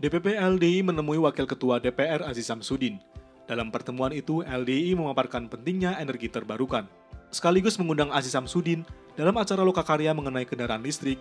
DPP LDI menemui Wakil Ketua DPR Aziz Samsudin. Dalam pertemuan itu, LDI memaparkan pentingnya energi terbarukan, sekaligus mengundang Aziz Samsudin dalam acara lokakarya mengenai kendaraan listrik.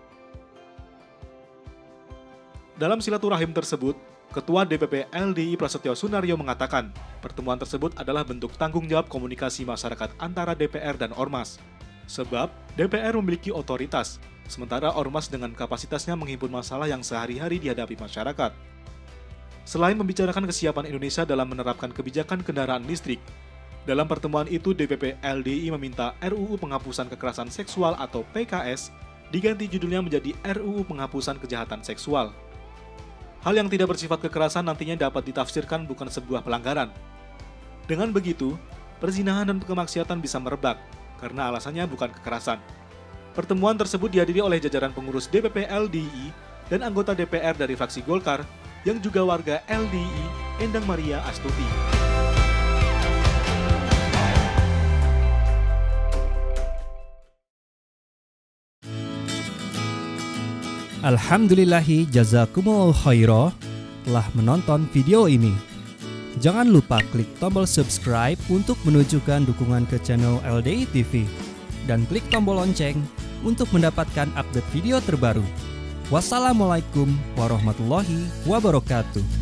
Dalam silaturahim tersebut, Ketua DPP LDI Prasetyo Sunaryo mengatakan, pertemuan tersebut adalah bentuk tanggung jawab komunikasi masyarakat antara DPR dan Ormas. Sebab, DPR memiliki otoritas, sementara Ormas dengan kapasitasnya menghimpun masalah yang sehari-hari dihadapi masyarakat. Selain membicarakan kesiapan Indonesia dalam menerapkan kebijakan kendaraan listrik, dalam pertemuan itu DPP LDI meminta RUU Penghapusan Kekerasan Seksual atau PKS diganti judulnya menjadi RUU Penghapusan Kejahatan Seksual. Hal yang tidak bersifat kekerasan nantinya dapat ditafsirkan bukan sebuah pelanggaran. Dengan begitu, perzinahan dan kemaksiatan bisa merebak, karena alasannya bukan kekerasan. Pertemuan tersebut dihadiri oleh jajaran pengurus DPP LDI dan anggota DPR dari fraksi Golkar, yang juga warga LDI, Endang Maria Astuti. Alhamdulillahi jazakumullah khairah telah menonton video ini. Jangan lupa klik tombol subscribe untuk menunjukkan dukungan ke channel LDI TV dan klik tombol lonceng untuk mendapatkan update video terbaru. Wassalamualaikum warahmatullahi wabarakatuh.